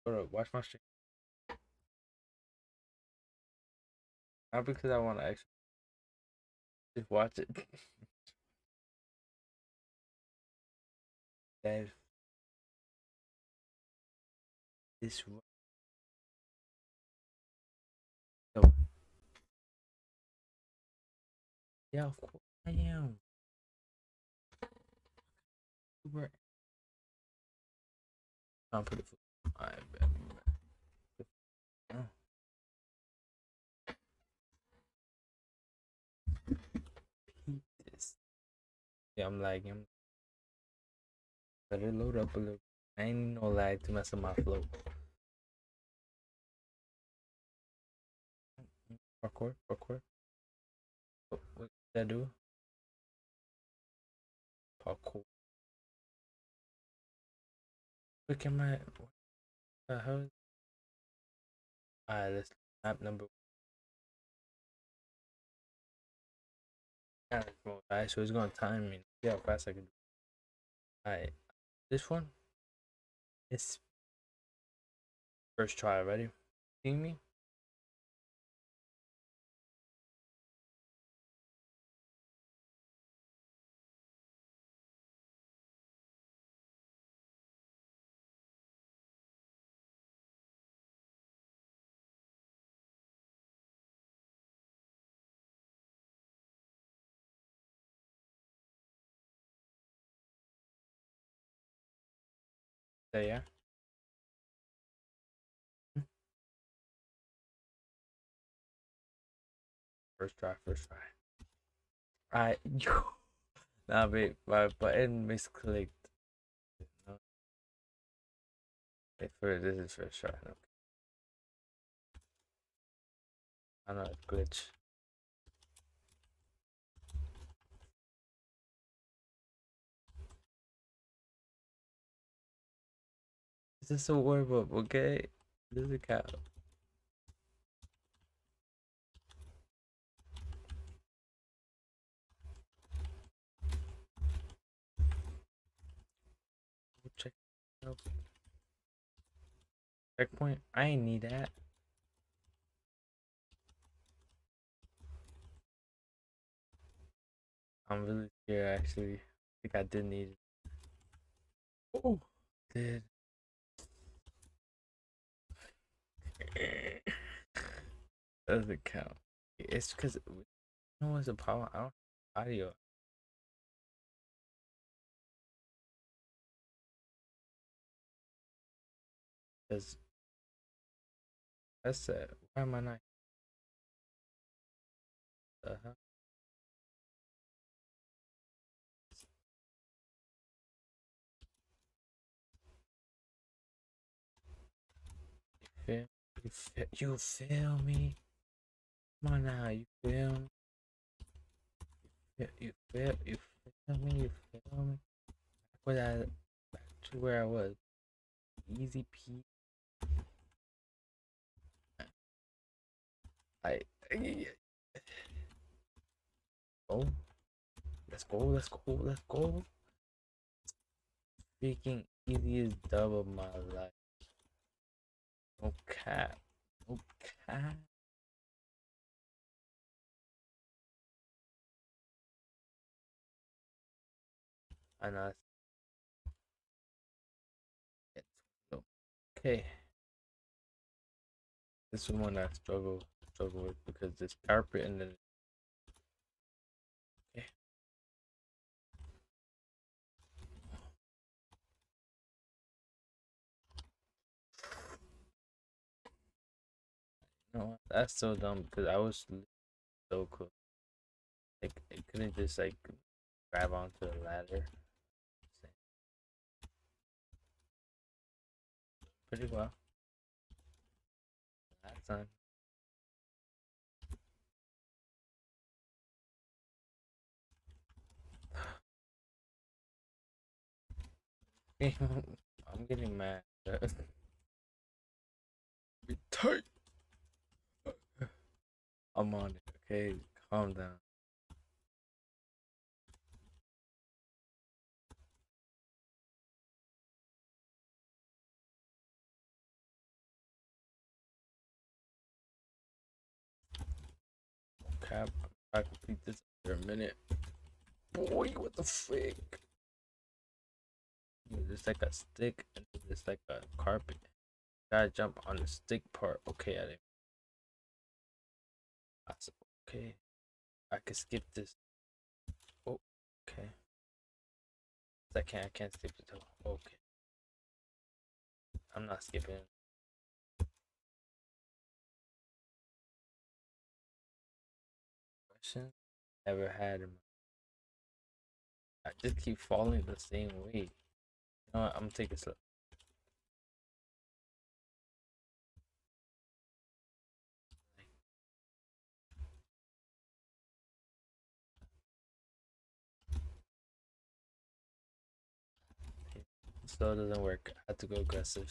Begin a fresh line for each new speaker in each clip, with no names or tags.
Hold up, watch my stream. Not because I want to actually just watch it. That is so. Yeah, of course I am. Super. I'll put it. I bet. Oh, peep this. Yeah, I'm lagging. Let it load up a little. I ain't no lag to mess up my flow. Parkour, parkour. What did that do? Parkour. Look at my. What the hell? Alright, let's map number. Alright, so it's gonna time me. See how fast I can do. Alright, this one. It's first try. Ready? See me? Say yeah. First try. First try. Alright, nah, wait, my button misclicked. No, wait for this is first try. Okay. I know it's glitch. This is a warm up, okay? This is a cow. Check out. Checkpoint. I ain't need that. I'm really scared actually. I think I did need it. Oh, did. Doesn't count. It's because you know what's the problem? I don't have audio. Because that's why am I not? Uh-huh. Feel, you feel me? Come on now, you feel me? You feel me? You feel me? Put that back to where I was. Easy peasy. I oh, let's go, let's go, let's go. Freaking easiest dub of my life. No cap. No cap. I know. Okay. This is one I struggle with because this carpet and then okay. No, that's so dumb because I was so cool. Like I couldn't just like grab onto the ladder. Pretty well. Last time. I'm getting mad. Be tight. I'm on it. Okay, calm down. cap. I complete this under a minute. Boy, what the frick? There's like a stick and there's like a carpet. Gotta jump on the stick part. Okay, I didn't. Okay, I can skip this. Oh, okay. I can't skip the toe. Okay, I'm not skipping. Question never had in I just keep falling the same way. You know what? I'm gonna take it slow. Slow doesn't work. I have to go aggressive.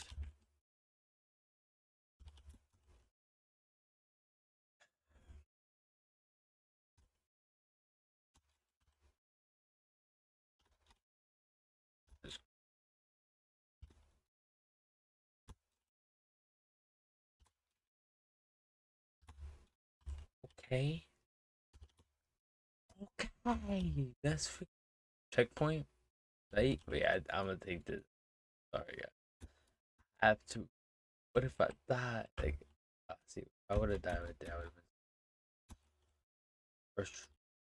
Okay. Okay. That's checkpoint. Right? Wait, I'm gonna take this. Sorry, I have to. What if I die? Like, see, I would have died right there. I would have been first,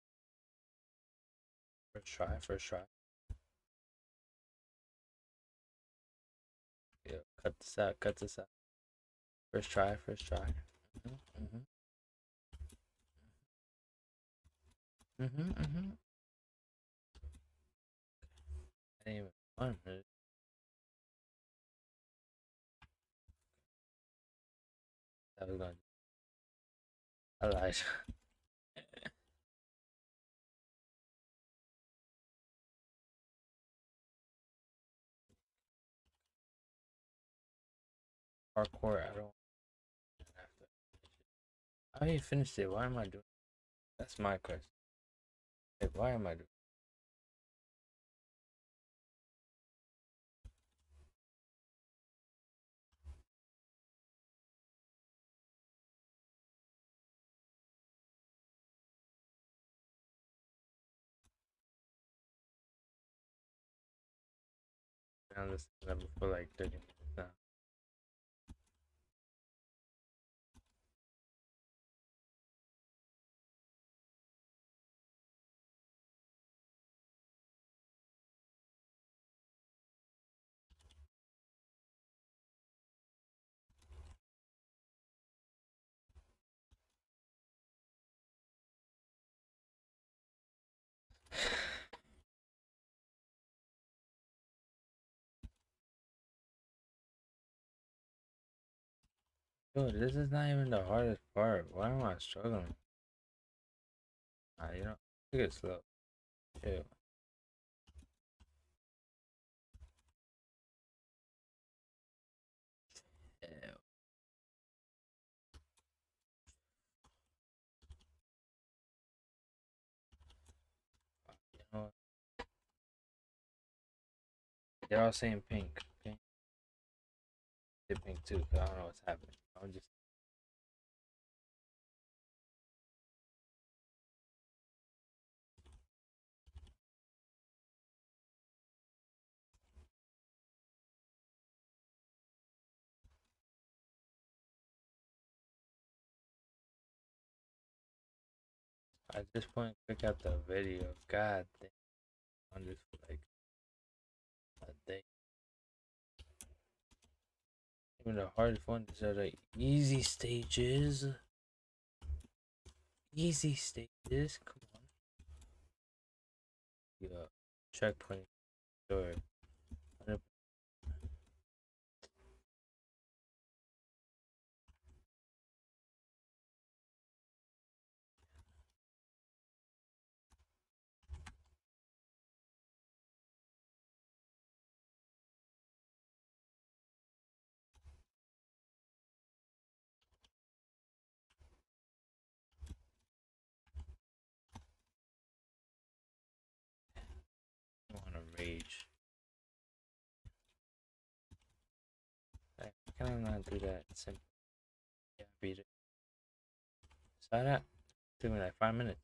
first try, first try. Yeah, cut this out, cut this out. First try, first try. Mhm, mhm, mhm, mhm. That ain't even fun, man. That was gonna. I lied. Parkour. I don't have to. I already finished it. Why am I doing? That's my question. Like, why am I doing? On this level for like 30 minutes now. Yo, this is not even the hardest part. Why am I struggling? You know, take it slow. Chill. Yeah, you know what? They're all saying pink. Pink. Say pink too. 'Cause I don't know what's happening. I'm just. At this point, click out the video. God damn. I'm just like a day. Even the hardest ones are the easy stages. Easy stages. Come on. Yeah. Checkpoint. Sure. I want to rage. Like, how can I not do that? Simple. Yeah, beat it. Saw that? Took me like 5 minutes.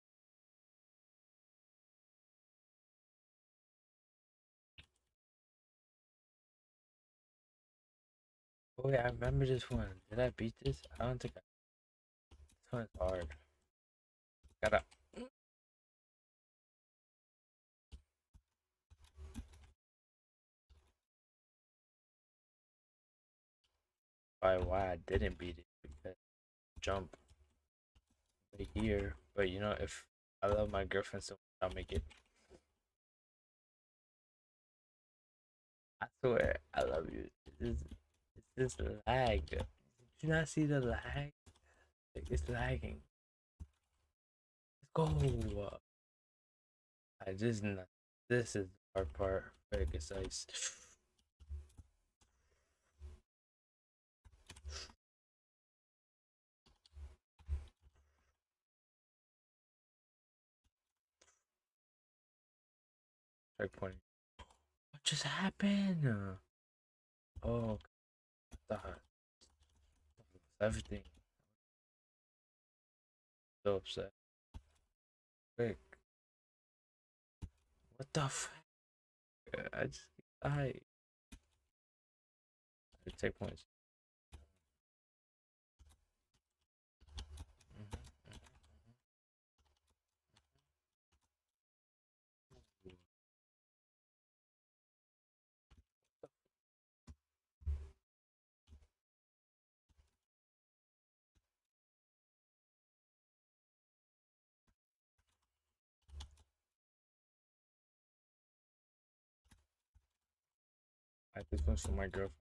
Oh yeah, I remember this one. Did I beat this? I don't think I. This one's hard. Gotta. Why I didn't beat it because jump right here. But you know, if I love my girlfriend so much, I'll make it. I swear, I love you. It's this lag. Did you not see the lag? Like, it's lagging. Let's go. I just not. This is the hard part. Vegas ice. Checkpoint. What just happened? Oh, God. Everything. So upset. Quick. What the fuck? I just died. Checkpoints. I this one's for my girlfriend.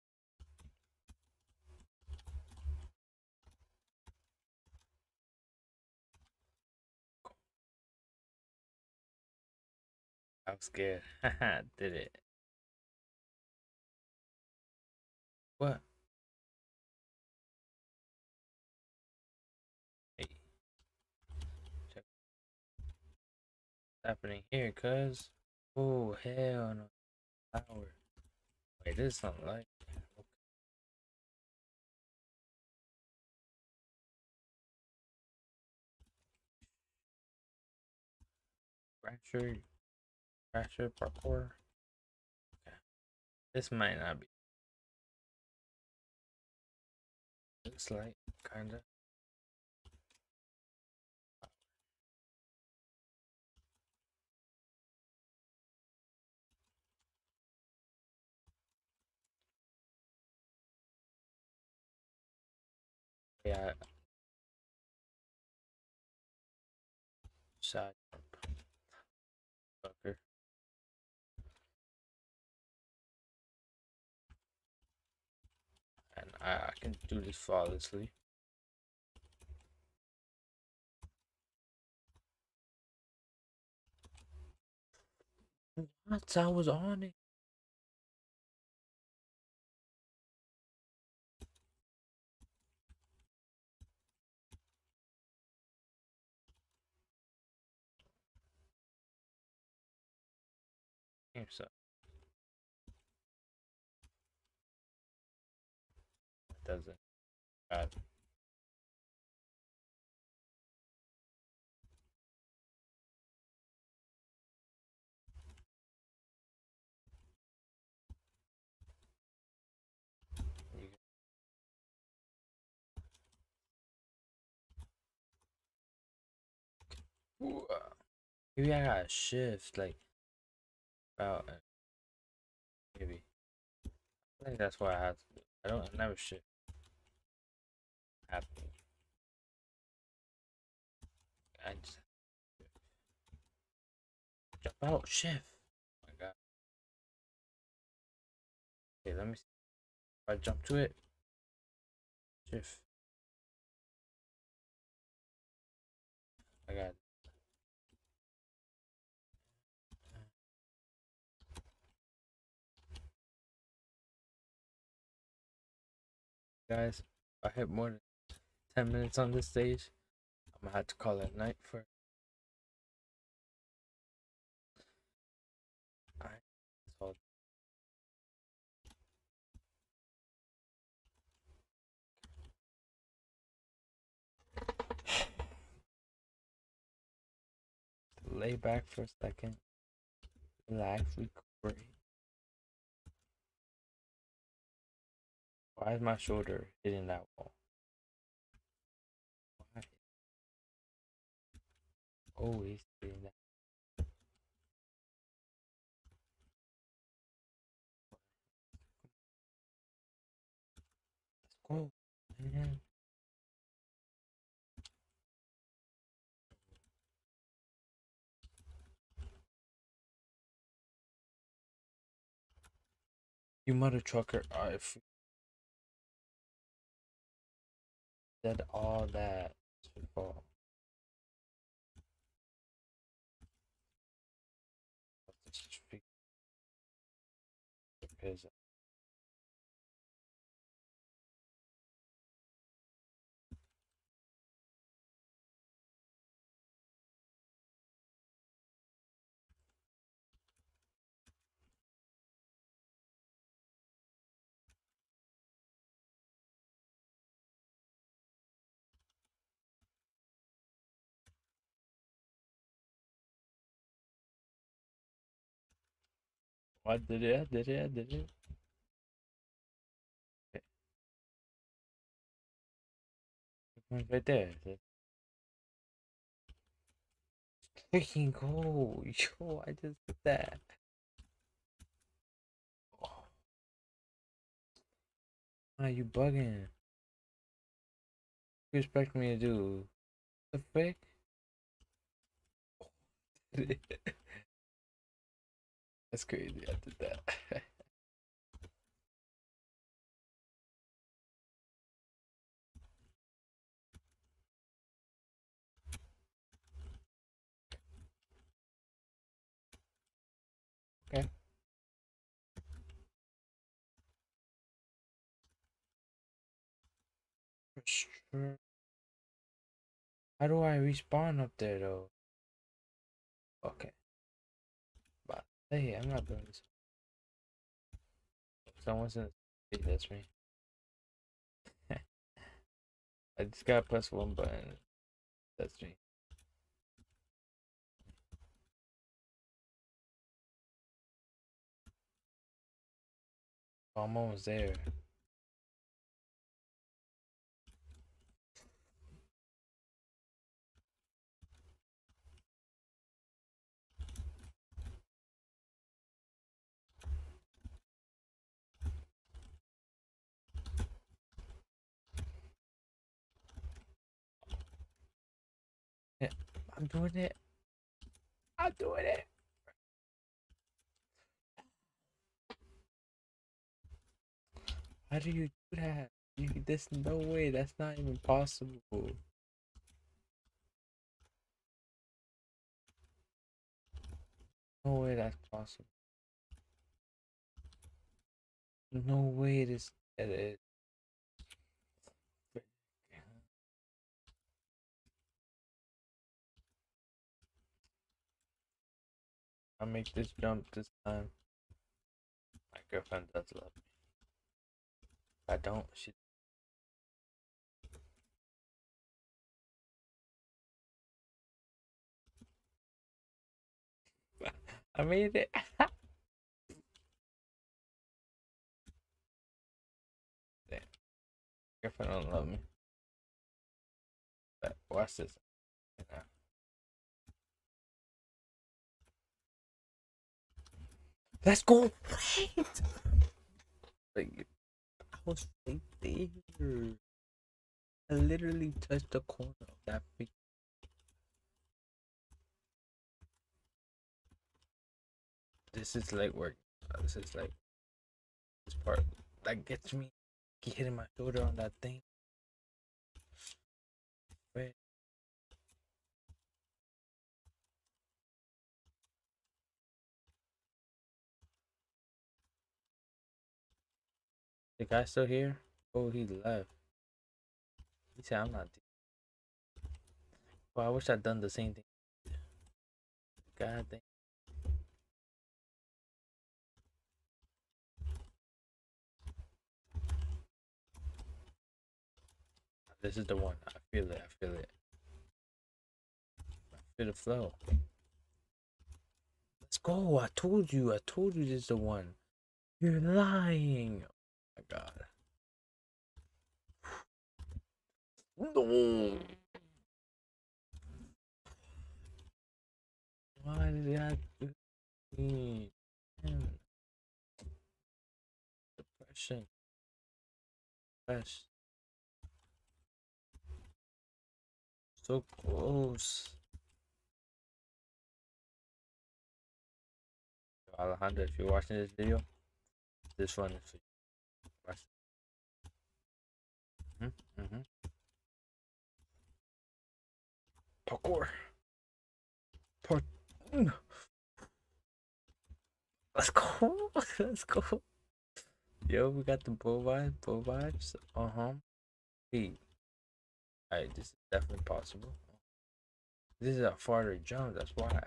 I was scared. Haha, did it. What? Hey, check what's happening here, cuz. Oh, hell no. Power. Wait, this is something like. Fracture. Fracture parkour. Okay. This might not be. Looks like, kinda. Yeah, side jump. Fucker. And I can do this flawlessly. What? I was on it. Here, so it doesn't. God. Ooh, maybe I gotta shift, like, about. Maybe. I think that's what I have to do. I never shift. Happen. I just jump out, shift. Oh my god. Okay, let me see. If I jump to it, shift. I got it. Guys, if I hit more than 10 minutes on this stage, I'm gonna have to call it night for. Alright. That's all. lay back for a second. Relax, recuperate. Why is my shoulder hitting that wall? Why? Always hitting that. Let's go, man. You mother trucker, if said all that should fall. Because I did it, I did it, I did it. Okay. Right there. Freaking go. Yo, I just did that. Oh, are you bugging? What do you expect me to do? The frick? That's crazy. I did that. Okay. For sure. How do I respawn up there though? Okay. But hey, I'm not doing this. Someone's in the that's me. I just gotta press one button. That's me. I'm almost there. Yeah, I'm doing it. I'm doing it. How do you do that? There's no way. That's not even possible. No way that's possible. No way this it is. I make this jump this time. My girlfriend does love me. If I don't, she. I made it. Damn, girlfriend don't love me. But watch this. Yeah. Let's go. Wait. Like, I was right there. I literally touched the corner of that freak. This is like work. This is like this part that gets me hitting my shoulder on that thing. Wait. The guy still here? Oh, he left. He said, I'm not. Well, I wish I'd done the same thing. God damn. This is the one. I feel it. I feel it. I feel the flow. Let's go. I told you. I told you this is the one. You're lying. Oh my god. No. Why did I do me? Man, depression. Gosh, so close. Alejandro, if you're watching this video, this one is for you. Watch. Mm-hmm. Parkour. Par- Mm. Let's go. Let's go. Yo, we got the bull vibes. Bull vibes. Hey, alright, this is definitely possible. This is a farther jump. That's why.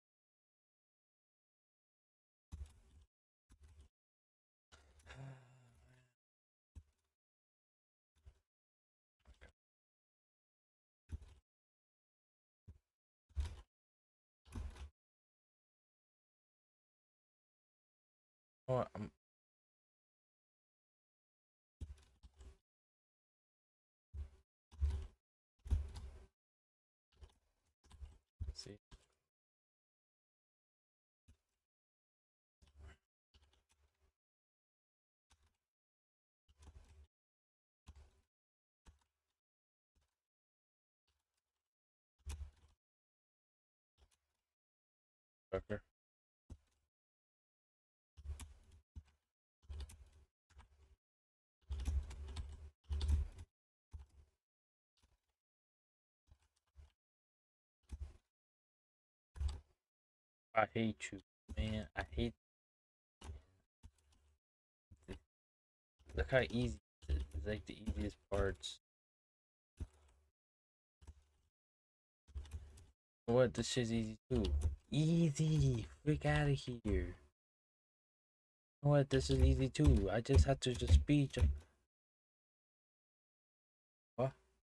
Oh, see. Sucker. I hate you, man. I hate. It. Look how easy it is. It's like the easiest parts. What? This shit's easy too. Easy. Freak out of here. You know what? This is easy too. I just had to just speech. What?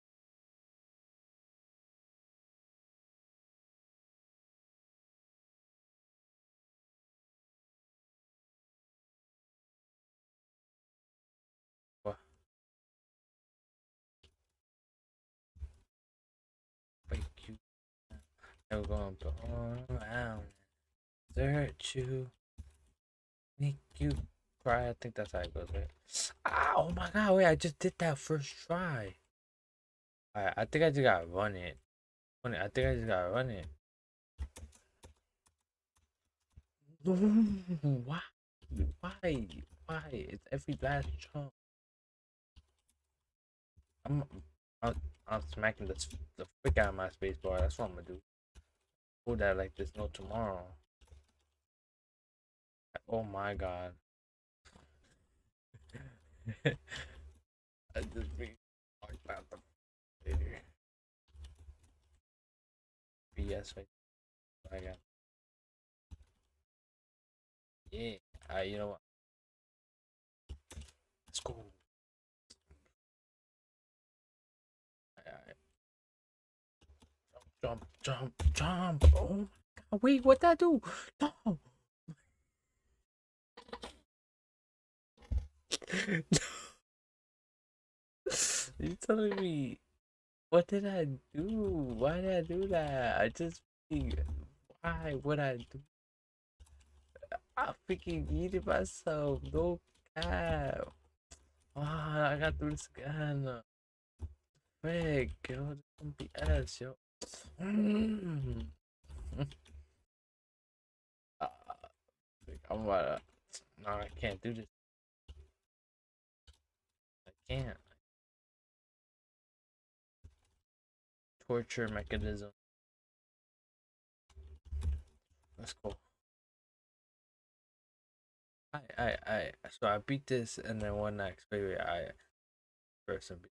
What? Break you. Never gonna go around. Search you. Make you cry. I think that's how it goes, right? Ah, oh my god, wait, I just did that first try. I think I just gotta run it. I think I just gotta run it. No, why? Why? Why? It's every last chunk. I'm, I'm, I'm smacking the frick out of my space bar. That's what I'm gonna do. Hold that like there's no tomorrow. Oh my god. I just be like that. BS right. I got. Yeah. You know what? Let's go. Alright. Jump, jump, jump. Oh my god. Wait, what that do? No. You telling me what did I do? Why did I do that? I just why would I do? I freaking needed myself. No cap. Ah, I got through this again. Frick, yo, this some BS, yo. Mm. Ah, I'm about to. No, I can't do this. I can't. Torture mechanism. Let's go. I. So I beat this and then one next. Wait, I first and beat.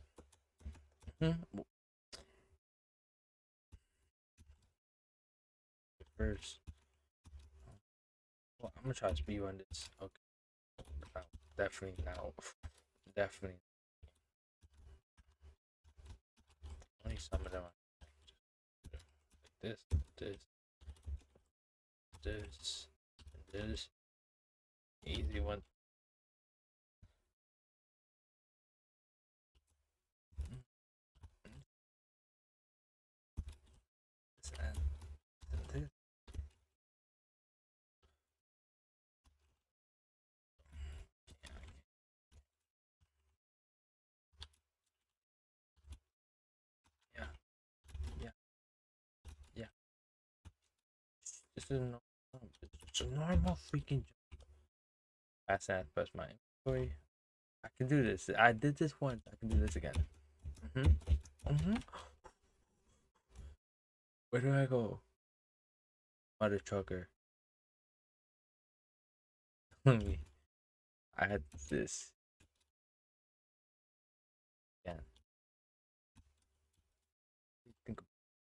First. Well, I'm gonna try to speed run this. Okay. Definitely now. Definitely. Only some of them are this, this. this, and this. Easy one. This and this. Yeah, yeah, yeah. This is no. It's a normal freaking jump. Fast ass press my inventory. I can do this. I did this once. I can do this again. Mhm. Mhm. Where do I go? Mother trucker. Me. I had this. Yeah. Think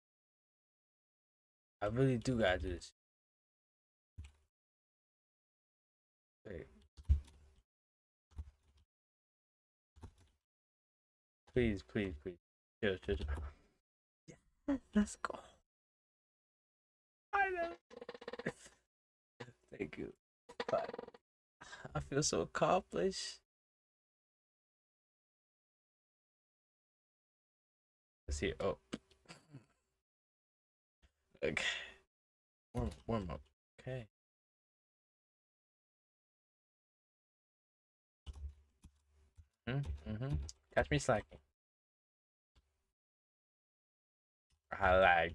I really do gotta do this. Wait, please, please, please. Chill, chill, chill. Yeah, let's go. I know. Thank you. But I feel so accomplished. Let's see. Oh, okay. Warm up. Okay. Mm-hmm. Catch me slacking. I lagged.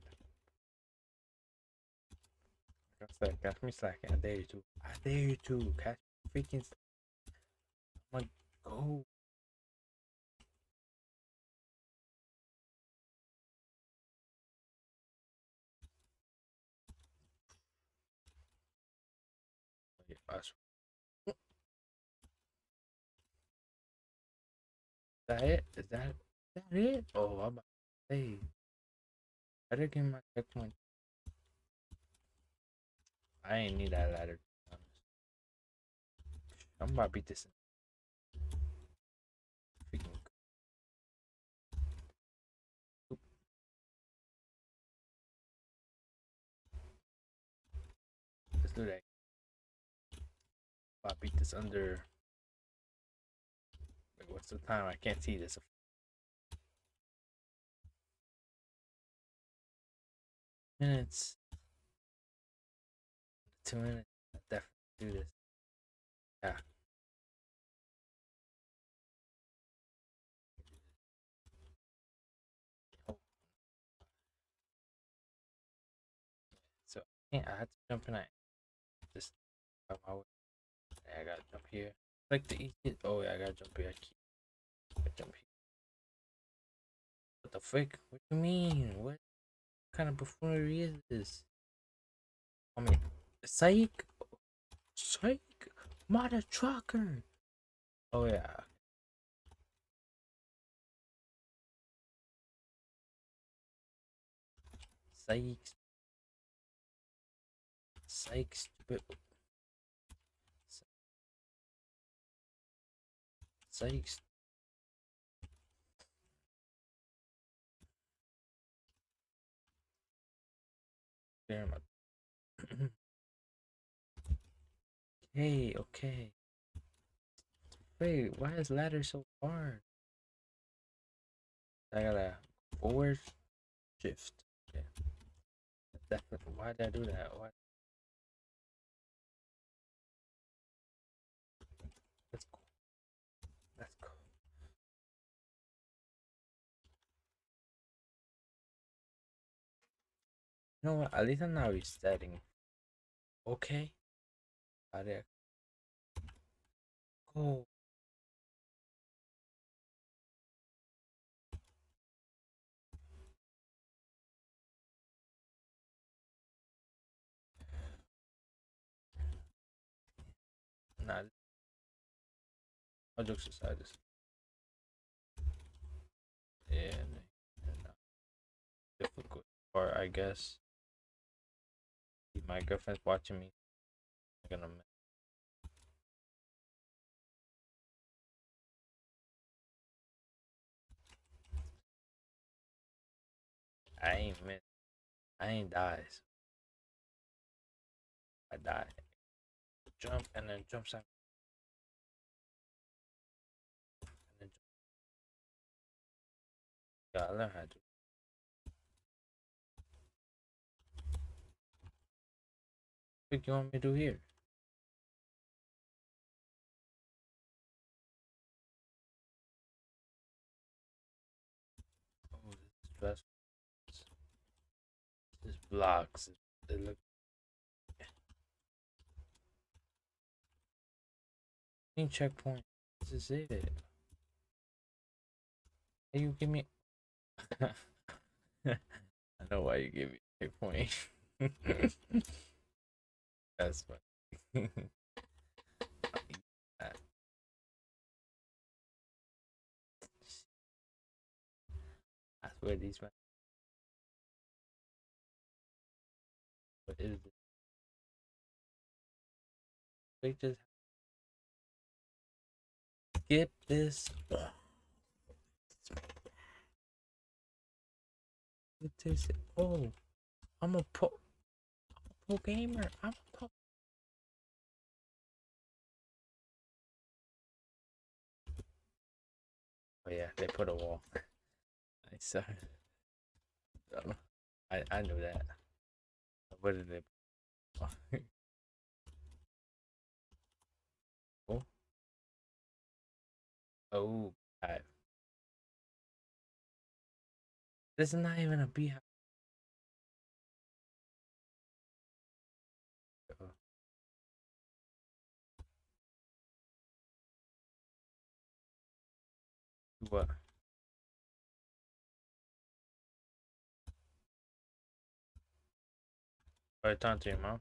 Catch me slacking. I dare you to. I dare you to. Catch me freaking. I'm like, go. Is that it? Is that it? Oh, I'm about to say. Better get my checkpoint. I ain't need that ladder. I'm about to beat this. Freaking. Let's do that. I'll beat this under. Like, what's the time? I can't see this. Minutes. 2 minutes. I definitely do this. Yeah. Oh, so I had to jump in. I just got my way. I gotta jump here. Like the easiest. Oh yeah, I gotta jump here. I gotta jump here. What the frick? What do you mean? What kind of buffoonery is this? I mean, psych, psych, mother trucker. Oh yeah, psych, psych, stupid, psych. Damn it. Okay, okay. Wait, why is ladder so hard? I gotta forward shift. Yeah, definitely. Why did I do that? Why? Let's go. Let's go. You know what? At least I'm not resetting. Okay. Got it. Go. Nah, all jokes aside, this. Yeah, nah, difficult part, I guess. My girlfriend's watching me. I'm gonna. I ain't miss. I ain't dies. I die. Jump and then jump side. And then jump. Yeah, I learned how to. What do you want me to do here? Oh, this is stressful. This blocks. It look. Checkpoint. This is it. Hey, you give me. I know why you gave me a checkpoint. That's funny. I swear these men. What is this? They just skip this. What is it? Oh, I'm a pro gamer. I'm a pro. Oh yeah, they put a wall. I saw. I knew that. What did they? Oh, oh, God. This is not even a beehive. What? Are you talking to your mom?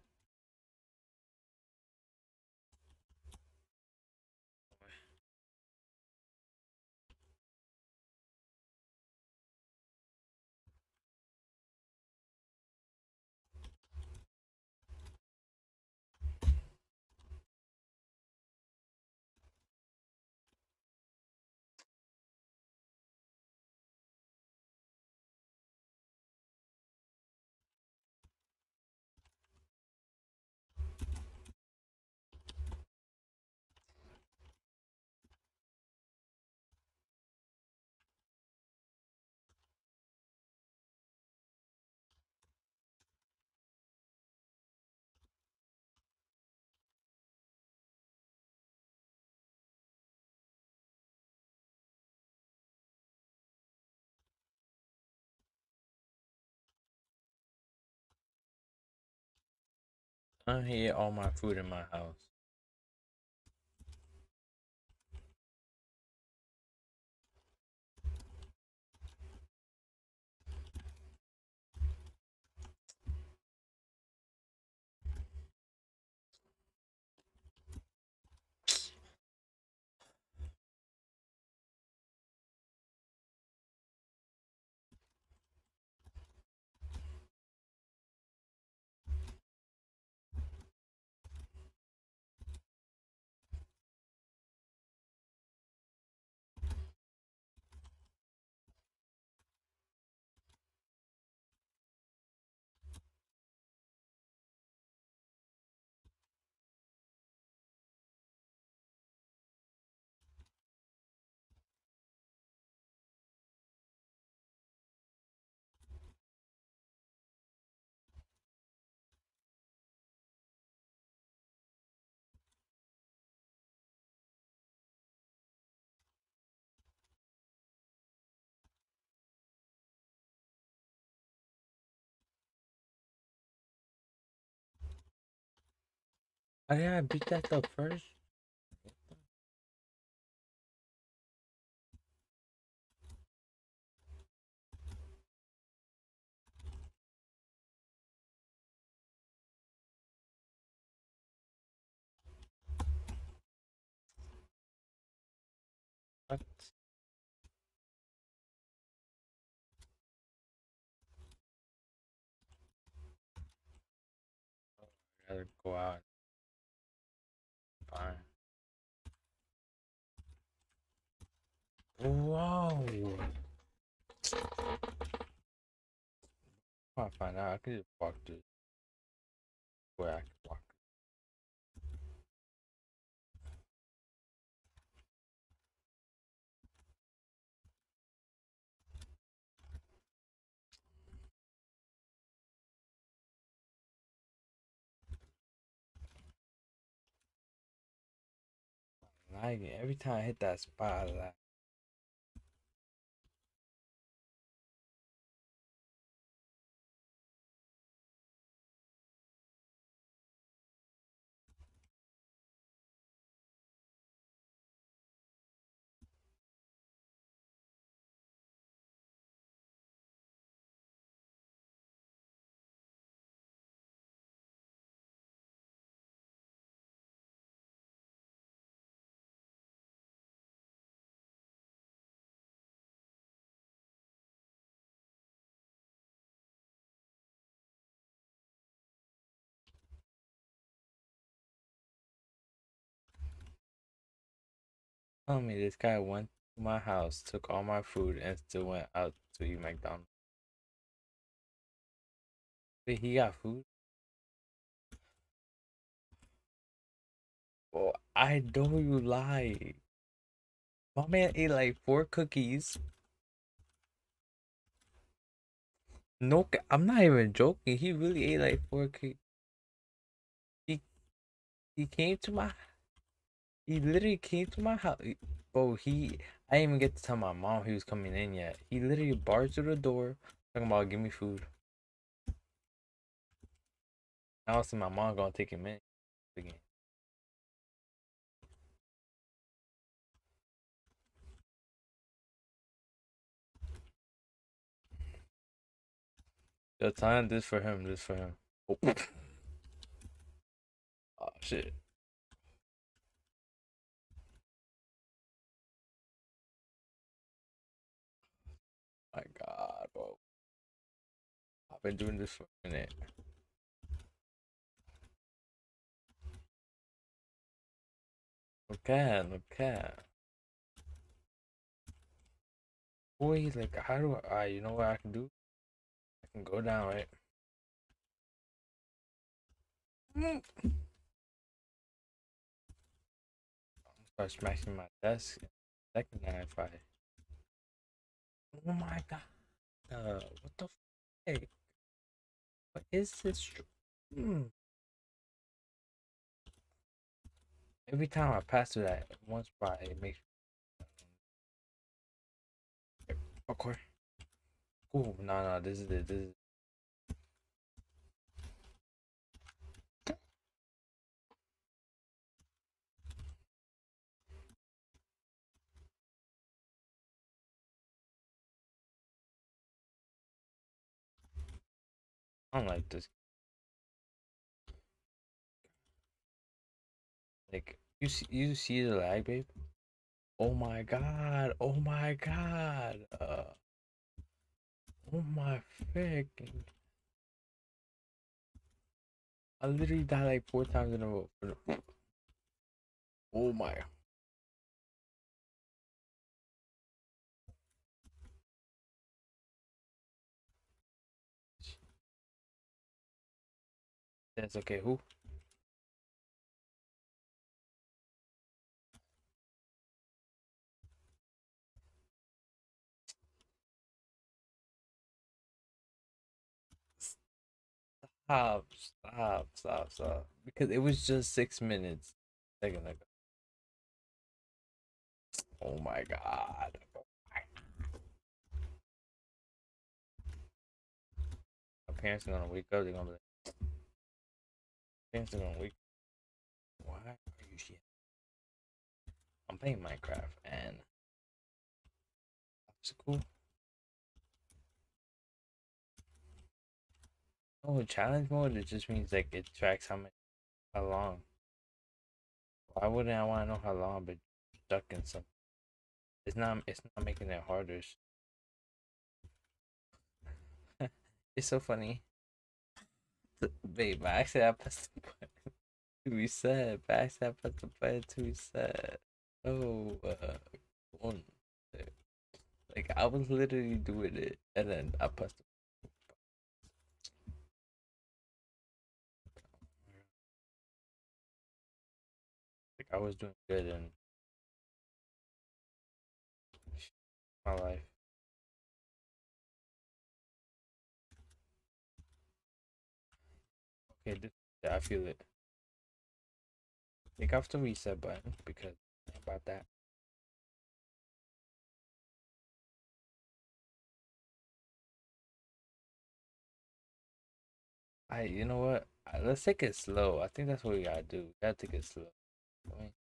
I eat all my food in my house. Oh yeah, I beat that up first. What? I gotta go out. Fine. Whoa. I find out I can just walk this way. I can walk. lagging. Every time I hit that spot, I lag. Tell me this guy went to my house, took all my food, and still went out to eat McDonald's. Wait, he got food? Oh, I know you lie. My man ate like 4 cookies. No, I'm not even joking. He really ate like 4 cookies. He he came to my he literally came to my house. Bro, I didn't even get to tell my mom he was coming in yet. He literally barged through the door, talking about give me food. Now I see my mom gonna take him in again. Yo, time this for him, this for him. Oh, oh shit. My God, bro. I've been doing this for a minute. Okay, okay. Boy, like, how do you know what I can do? I can go down, right? Mm. Start smashing my desk. Second knife, I. Oh my God. What the fuck? What is this? Mm. Every time I pass through that one spot, it makes. Okay. Ooh, no, no, this is it. This is. I don't like this. Like, you see the lag, babe? Oh my God. Oh my God. Oh my freaking. I literally died like 4 times in a row. Oh my. That's okay. Who? Stop, stop, stop, stop. Because it was just 6 minutes. Second ago. Oh my God. My parents are gonna wake up. They're gonna be like, parents are gonna wake. Why are you shit? I'm playing Minecraft and it's cool. Oh, challenge mode. It just means like it tracks how long. Why wouldn't I want to know how long I've been stuck in something? It's not making it harder. It's so funny. Babe, by accident I pressed the button to reset. By accident I pressed the button to reset. Oh, one. Like I was literally doing it, and then I pressed. Like I was doing good in my life. Okay, I feel it. Like I have to reset button because about that. You know what? Let's take it slow. I think that's what we gotta do. We gotta take it slow. I mean,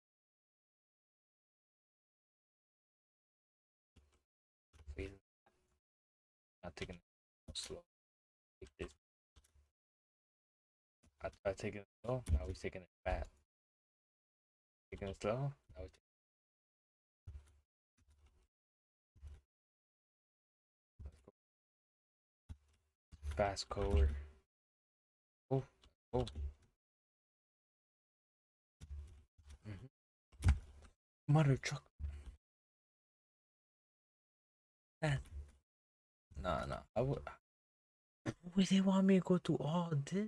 feel not taking it slow. Take this. I tried taking it slow. Now we're taking it fast. Taking it slow. Now we're taking fast forward. Oh, oh. Mother truck. That. Nah, nah. I would. Wait, they want me to go through all this?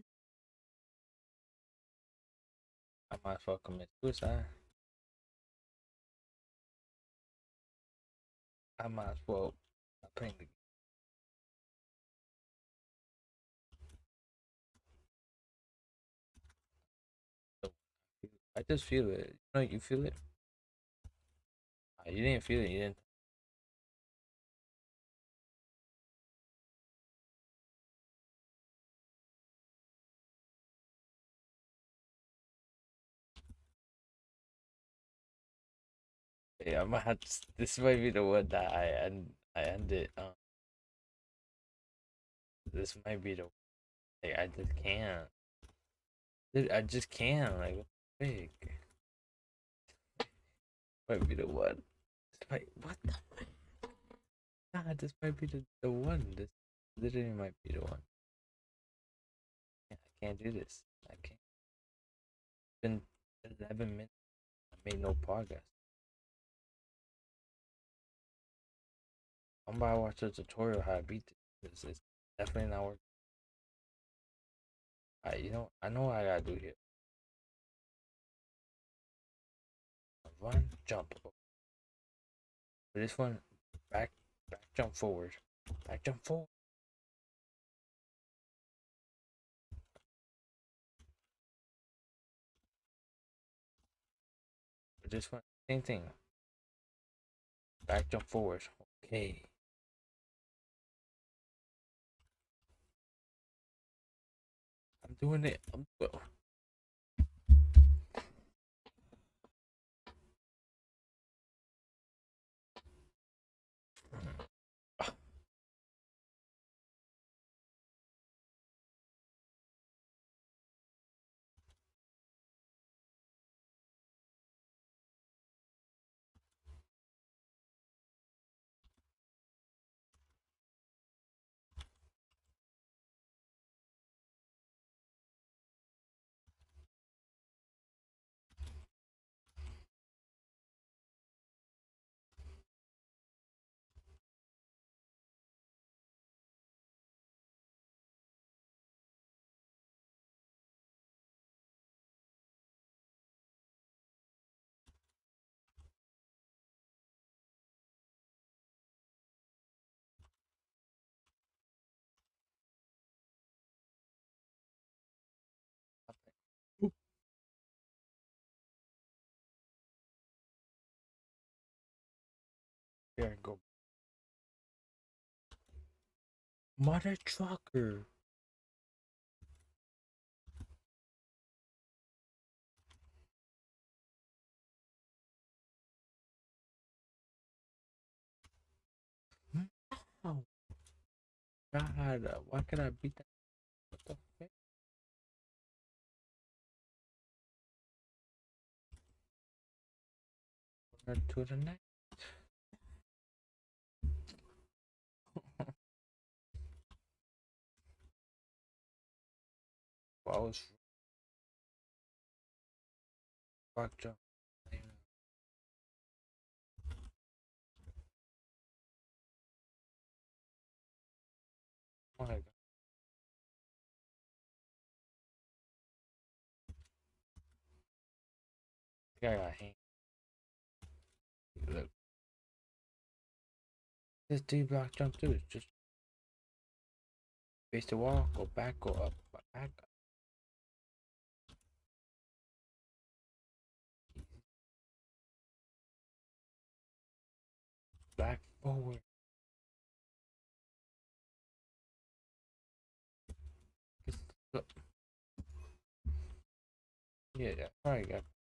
I might as well commit suicide. I might as well stop playing the game. I just feel it. You know, you feel it. You didn't feel it. You didn't. Yeah, I might have to, this might be the one that I end it. This might be the. Like, I just can't. I just can't. Like, what the frick? Might be the one. This might, what the? Nah, this might be the one. This literally might be the one. I can't do this. I can't. It's been 11 minutes. I made no progress. I'm about to watch a tutorial how to beat this. It's definitely not working. You know, I know what I gotta do here. Run, jump. For this one, back, jump forward. Back, jump forward. For this one, same thing. Back, jump forward. Okay. I'm doing it. Here I go. Mother trucker. Oh God, why could I beat that? What the fuck? To the next. I was rock jump. Oh my God. I got hang. Look, this D block jump too. Just face the wall, go back, go up, back. back forward. Yeah, yeah. All right, yeah.